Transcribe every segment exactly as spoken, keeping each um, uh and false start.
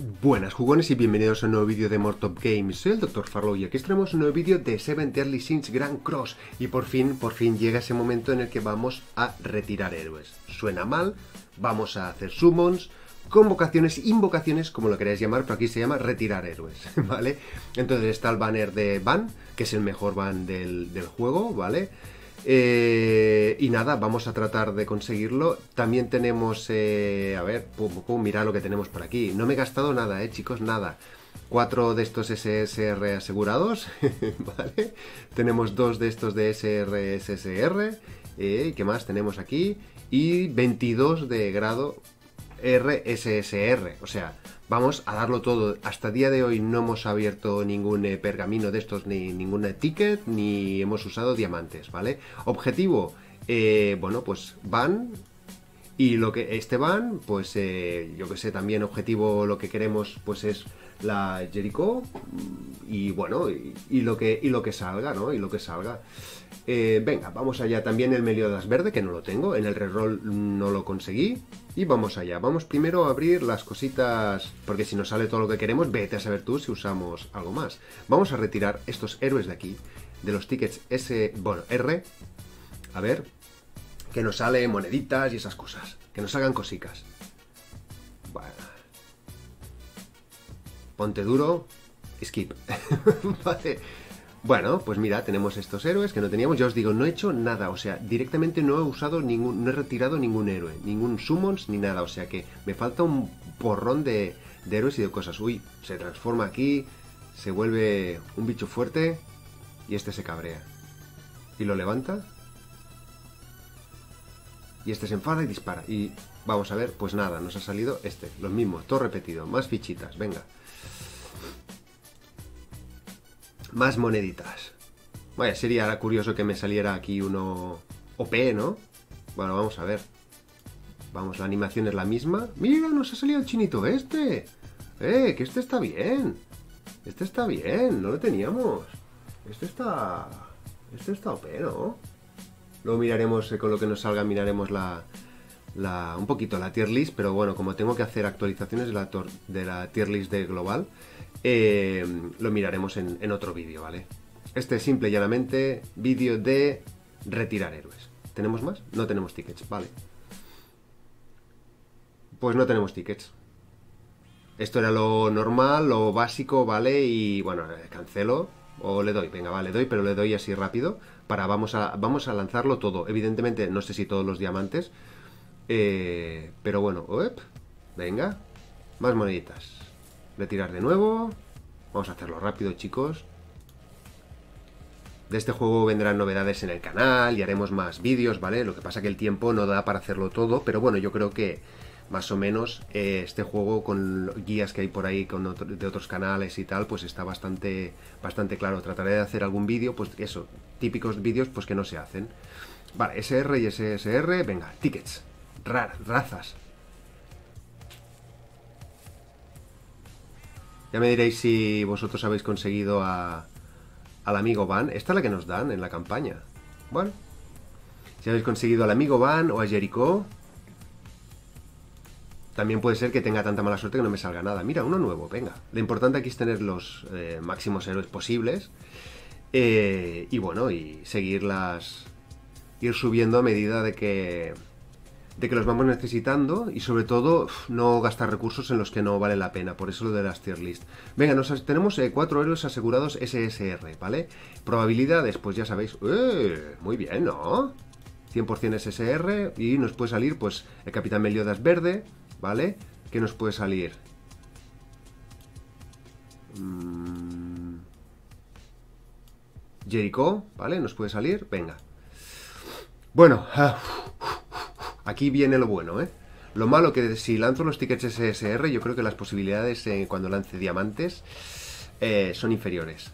Buenas jugones y bienvenidos a un nuevo vídeo de Mortop Games. Soy el doctor Farlow y aquí tenemos un nuevo vídeo de Seven Deadly Sins Grand Cross. Y por fin, por fin llega ese momento en el que vamos a retirar héroes. Suena mal, vamos a hacer summons, convocaciones, invocaciones, como lo queráis llamar, pero aquí se llama retirar héroes, ¿vale? Entonces está el banner de ban, que es el mejor ban del, del juego, ¿vale? Eh, y nada, vamos a tratar de conseguirlo. También tenemos, eh, a ver, pum, pum, mirad lo que tenemos por aquí. No me he gastado nada, eh, chicos, nada. Cuatro de estos S S R asegurados, ¿vale? Tenemos dos de estos de S R S S R. Eh, ¿Qué más tenemos aquí? Y veintidós de grado R S S R. O sea, vamos a darlo todo. Hasta el día de hoy no hemos abierto ningún eh, pergamino de estos, ni ningún ticket, ni hemos usado diamantes, ¿vale? Objetivo, eh, bueno, pues van. Y lo que este van, pues eh, yo que sé, también objetivo lo que queremos pues es la Jericho. Y bueno, y, y lo que y lo que salga, ¿no? Y lo que salga. Eh, venga, vamos allá. También el Meliodas verde, que no lo tengo. En el reroll no lo conseguí. Y vamos allá. Vamos primero a abrir las cositas, porque si nos sale todo lo que queremos, vete a saber tú si usamos algo más. Vamos a retirar estos héroes de aquí, de los tickets S, bueno, R. A ver, que nos sale moneditas y esas cosas. Que nos hagan cositas. Bueno. Ponte duro. Skip. Vale. Bueno, pues mira, tenemos estos héroes que no teníamos. Ya os digo, no he hecho nada, o sea, directamente no he usado ningún, no he retirado ningún héroe, ningún summons ni nada, o sea que me falta un porrón de, de héroes y de cosas. Uy, se transforma aquí, se vuelve un bicho fuerte y este se cabrea. Y lo levanta. Y este se enfada y dispara. Y vamos a ver, pues nada, nos ha salido este, los mismos, todo repetido, más fichitas, venga. Más moneditas. Vaya, sería curioso que me saliera aquí uno O P, ¿no? Bueno, vamos a ver. Vamos, la animación es la misma. ¡Mira, nos ha salido el chinito este! ¡Eh, que este está bien! Este está bien, no lo teníamos. Este está... Este está O P, ¿no? Luego miraremos, eh, con lo que nos salga, miraremos la... la un poquito la tier list, pero bueno, como tengo que hacer actualizaciones de la, de la tier list de global... Eh, lo miraremos en, en otro vídeo, ¿vale? Este es simple y llanamente vídeo de retirar héroes. ¿Tenemos más? No tenemos tickets, vale. Pues no tenemos tickets. Esto era lo normal, lo básico, ¿vale? Y bueno, cancelo o le doy. Venga, vale, le doy, pero le doy así rápido para vamos a, vamos a lanzarlo todo. Evidentemente, no sé si todos los diamantes, eh, pero bueno, up, venga, más moneditas. Retirar de nuevo. Vamos a hacerlo rápido, chicos. De este juego vendrán novedades en el canal y haremos más vídeos, ¿vale? Lo que pasa que el tiempo no da para hacerlo todo, pero bueno, yo creo que más o menos eh, este juego con guías que hay por ahí con otro, de otros canales y tal, pues está bastante, bastante claro. Trataré de hacer algún vídeo, pues eso, típicos vídeos pues que no se hacen. Vale, S R y S S R, venga, tickets, rar, razas. Ya me diréis si vosotros habéis conseguido a, al amigo Van. Esta es la que nos dan en la campaña. Bueno. Si habéis conseguido al amigo Van o a Jericho. También puede ser que tenga tanta mala suerte que no me salga nada. Mira, uno nuevo, venga. Lo importante aquí es tener los eh, máximos héroes posibles. Eh, y bueno, y seguirlas. Ir subiendo a medida de que... de que los vamos necesitando y sobre todo no gastar recursos en los que no vale la pena, por eso lo de las tier list. Venga, nos, tenemos eh, cuatro héroes asegurados S S R, ¿vale? Probabilidades, pues ya sabéis, ¡eh! Muy bien, ¿no? cien por cien S S R y nos puede salir pues el Capitán Meliodas verde, ¿vale? ¿Qué nos puede salir? Mm... Jericho, ¿vale? Nos puede salir, venga. Bueno, uh, aquí viene lo bueno, ¿eh? Lo malo que si lanzo los tickets S S R, yo creo que las posibilidades eh, cuando lance diamantes eh, son inferiores.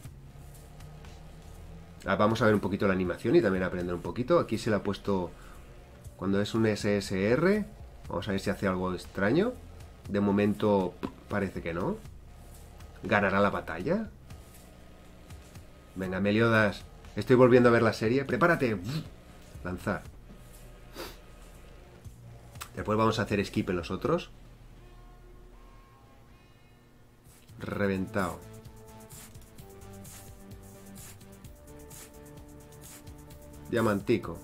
Ah, vamos a ver un poquito la animación y también aprender un poquito. Aquí se le ha puesto cuando es un S S R. Vamos a ver si hace algo extraño. De momento parece que no. ¿Ganará la batalla? Venga, Meliodas. Estoy volviendo a ver la serie. ¡Prepárate! Lanzar. Después vamos a hacer skip en los otros. Reventado. Diamantico.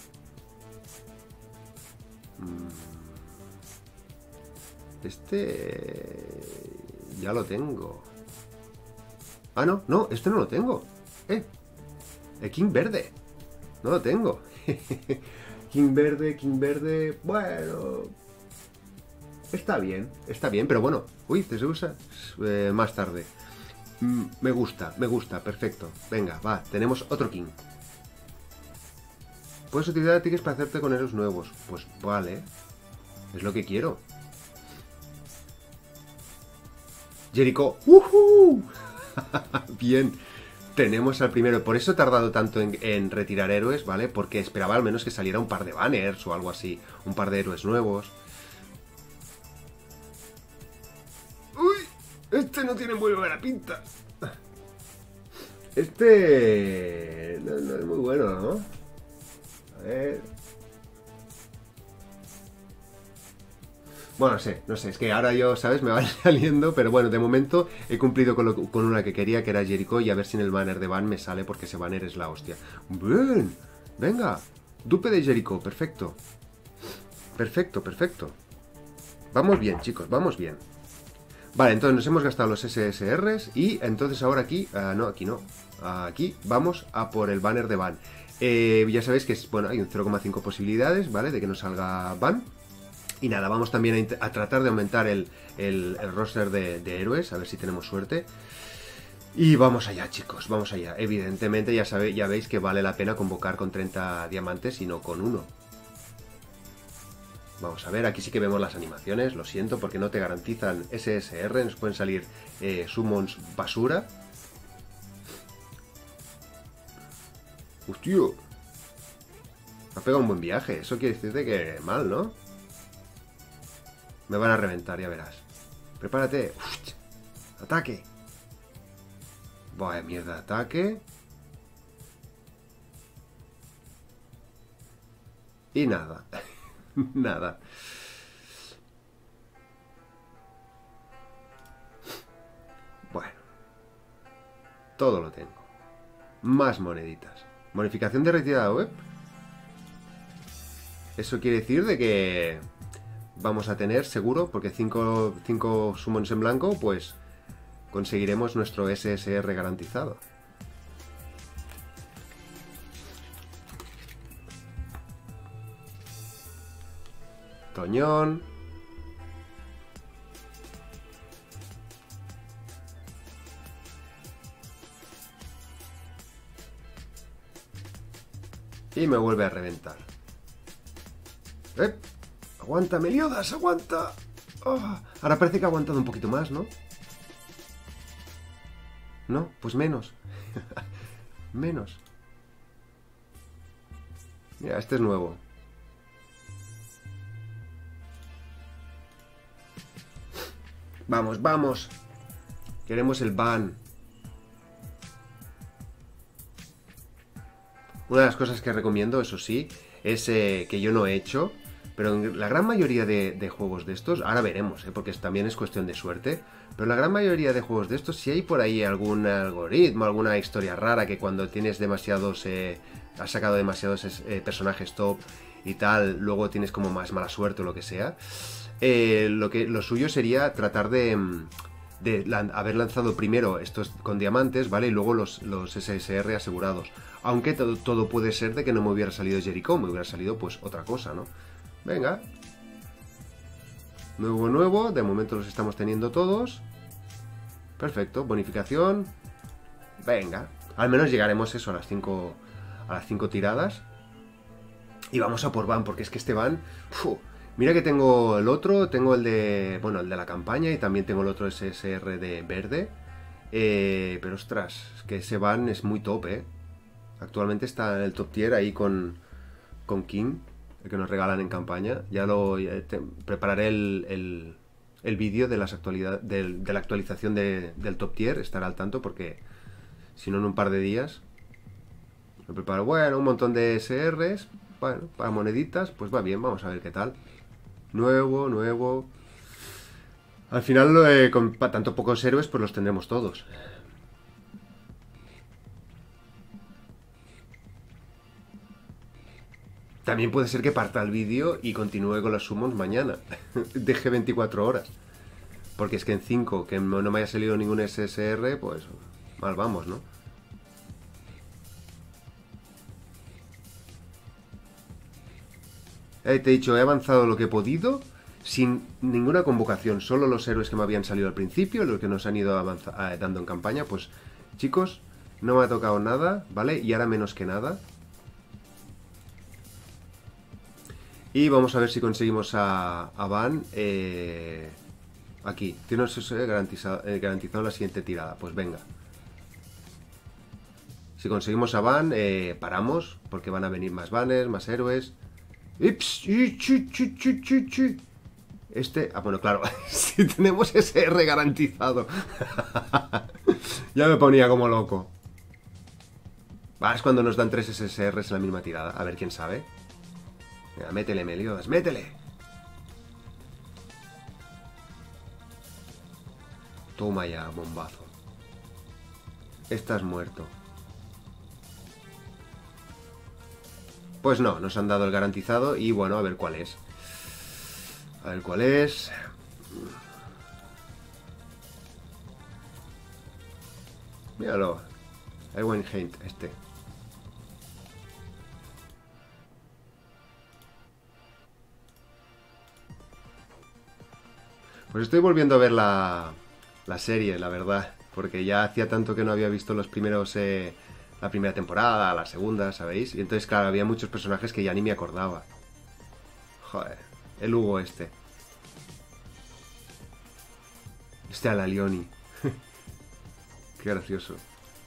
Este... ya lo tengo. Ah, no, no, este no lo tengo. Eh, el King Verde. No lo tengo. King Verde, King Verde... bueno... está bien, está bien, pero bueno. Uy, ¿te se usa? Eh, más tarde. Mm, me gusta, me gusta, perfecto. Venga, va, tenemos otro King. Puedes utilizar tickets para hacerte con héroes nuevos. Pues vale. Es lo que quiero. Jericho. ¡Uhú! Bien. Tenemos al primero. Por eso he tardado tanto en, en retirar héroes, ¿vale? Porque esperaba al menos que saliera un par de banners o algo así. Un par de héroes nuevos. ¡Uy! Este no tiene muy buena pinta. Este... no, no es muy bueno, ¿no? A ver... bueno, no sé, no sé, es que ahora yo, ¿sabes? Me van saliendo, pero bueno, de momento he cumplido con, lo, con una que quería, que era Jericho, y a ver si en el banner de ban me sale, porque ese banner es la hostia. ¡Bien! Venga, dupe de Jericho, perfecto. Perfecto, perfecto. Vamos bien, chicos, vamos bien. Vale, entonces nos hemos gastado los S S Rs, y entonces ahora aquí, uh, no, aquí no, aquí vamos a por el banner de ban. Eh, ya sabéis que es, bueno, hay un cero coma cinco posibilidades, ¿vale? De que nos salga ban. Y nada, vamos también a, a tratar de aumentar el, el, el roster de, de héroes, a ver si tenemos suerte. Y vamos allá, chicos, vamos allá. Evidentemente ya, sabe, ya veis que vale la pena convocar con treinta diamantes y no con uno. Vamos a ver, aquí sí que vemos las animaciones, lo siento, porque no te garantizan S S R, nos pueden salir eh, summons basura. ¡Hostia! Me ha pegado un buen viaje, eso quiere decirte que mal, ¿no? Me van a reventar, ya verás. Prepárate. Uf, ataque. Vaya mierda, ataque. Y nada. Nada. Bueno. Todo lo tengo. Más moneditas. Modificación de retirada web. Eso quiere decir de que... vamos a tener seguro, porque cinco summons en blanco, pues conseguiremos nuestro S S R garantizado. Toñón. Y me vuelve a reventar. ¡Eh! ¡Aguanta, Meliodas! ¡Aguanta! Oh, ahora parece que ha aguantado un poquito más, ¿no? No, pues menos. Menos. Mira, este es nuevo. Vamos, vamos. Queremos el ban. Una de las cosas que recomiendo, eso sí, es eh, que yo no he hecho... pero en la gran mayoría de, de juegos de estos, ahora veremos, ¿eh? Porque también es cuestión de suerte, pero la gran mayoría de juegos de estos, si hay por ahí algún algoritmo, alguna historia rara, que cuando tienes demasiados, eh, has sacado demasiados eh, personajes top y tal, luego tienes como más mala suerte o lo que sea, eh, lo, que, lo suyo sería tratar de, de lan haber lanzado primero estos con diamantes, ¿vale? Y luego los, los S S R asegurados. Aunque todo, todo puede ser de que no me hubiera salido Jericho, me hubiera salido pues otra cosa, ¿no? Venga. Nuevo, nuevo. De momento los estamos teniendo todos. Perfecto. Bonificación. Venga. Al menos llegaremos eso a las cinco a las cinco tiradas. Y vamos a por ban, porque es que este ban... ¡Uf! Mira que tengo el otro. Tengo el de... bueno, el de la campaña. Y también tengo el otro S S R de verde. Eh, pero ostras, es que ese ban es muy top, ¿eh? Actualmente está en el top tier ahí con, con King, el que nos regalan en campaña. Ya lo ya te, prepararé el, el, el vídeo de, las actualidad, de, de la actualización de, del top tier. Estará al tanto porque si no en un par de días lo preparo. Bueno, un montón de S Rs. Bueno, para moneditas, pues va bien, vamos a ver qué tal. Nuevo, nuevo. Al final, eh, con tanto pocos héroes, pues los tendremos todos. También puede ser que parta el vídeo y continúe con los summons mañana. Deje veinticuatro horas. Porque es que en cinco, que no me haya salido ningún S S R, pues mal vamos, ¿no? Eh, te he dicho, he avanzado lo que he podido sin ninguna convocación. Solo los héroes que me habían salido al principio, los que nos han ido eh, dando en campaña. Pues, chicos, no me ha tocado nada, ¿vale? Y ahora menos que nada. Y vamos a ver si conseguimos a, a Van. Eh, aquí, tiene garantizado, eh, garantizado la siguiente tirada. Pues venga. Si conseguimos a Van, eh, paramos, porque van a venir más Vanes, más héroes. Este... Ah, bueno, claro, si tenemos S R garantizado. Ya me ponía como loco. Va, es cuando nos dan tres S S Rs en la misma tirada. A ver quién sabe. Venga, métele, Meliodas, métele. Toma ya, bombazo. Estás muerto. Pues no, nos han dado el garantizado y bueno, a ver cuál es. A ver cuál es. Míralo. Ewen Hint, este. Pues estoy volviendo a ver la, la serie, la verdad. Porque ya hacía tanto que no había visto los primeros... Eh, la primera temporada, la segunda, ¿sabéis? Y entonces, claro, había muchos personajes que ya ni me acordaba. Joder, el Hugo este. Este Alalioni. Qué gracioso.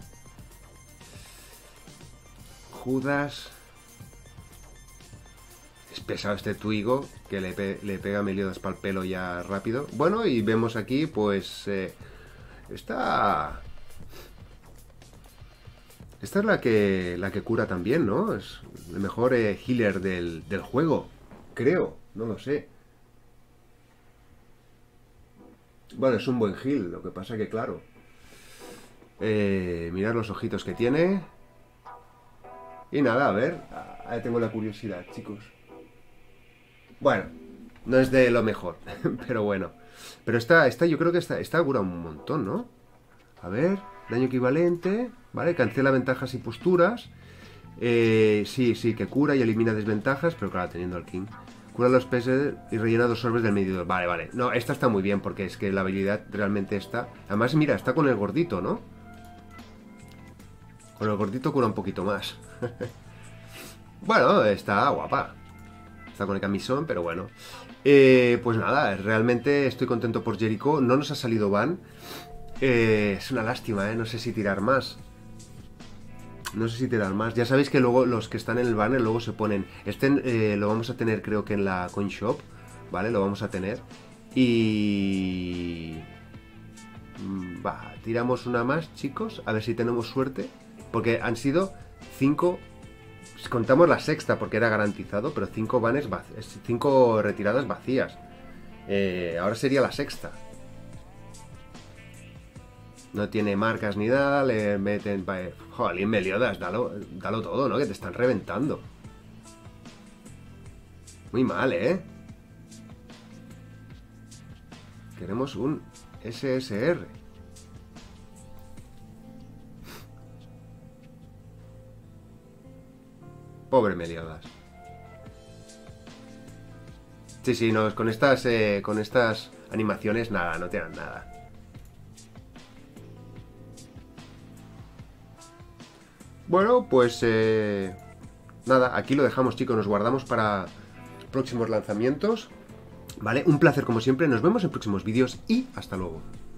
Judas. Es pesado este Twigo, que le, pe le pega a Meliodas para el pelo ya rápido. Bueno, y vemos aquí, pues... Eh, está... Esta es la que la que cura también, ¿no? Es el mejor eh, healer del, del juego. Creo, no lo sé. Bueno, es un buen heal, lo que pasa que, claro... Eh, mirad los ojitos que tiene. Y nada, a ver. Ahí tengo la curiosidad, chicos. Bueno, no es de lo mejor, pero bueno. Pero esta, esta yo creo que esta, esta cura un montón, ¿no? A ver, daño equivalente, ¿vale? Cancela ventajas y posturas. Eh, sí, sí, que cura y elimina desventajas, pero claro, teniendo al King. Cura los peces y rellena dos orbes del medidor. Vale, vale. No, esta está muy bien porque es que la habilidad realmente está... Además, mira, está con el gordito, ¿no? Con el gordito cura un poquito más. Bueno, está guapa. Está con el camisón, pero bueno. Eh, pues nada, realmente estoy contento por Jericho. No nos ha salido Van. Eh, es una lástima, ¿eh? No sé si tirar más. No sé si tirar más. Ya sabéis que luego los que están en el banner luego se ponen... Este eh, lo vamos a tener creo que en la Coin Shop, ¿vale? Lo vamos a tener. Y... Va, tiramos una más, chicos. A ver si tenemos suerte. Porque han sido cinco... Contamos la sexta porque era garantizado, pero cinco banners vacías, cinco retiradas vacías. Eh, ahora sería la sexta. No tiene marcas ni nada, le meten... Joder, Meliodas, dalo, dalo todo, ¿no? Que te están reventando. Muy mal, ¿eh? Queremos un S S R. Pobre Meliodas. Sí, sí, no, con estas, eh, con estas animaciones, nada, no te dan nada. Bueno, pues eh, nada, aquí lo dejamos, chicos. Nos guardamos para próximos lanzamientos. Vale, un placer como siempre. Nos vemos en próximos vídeos y hasta luego.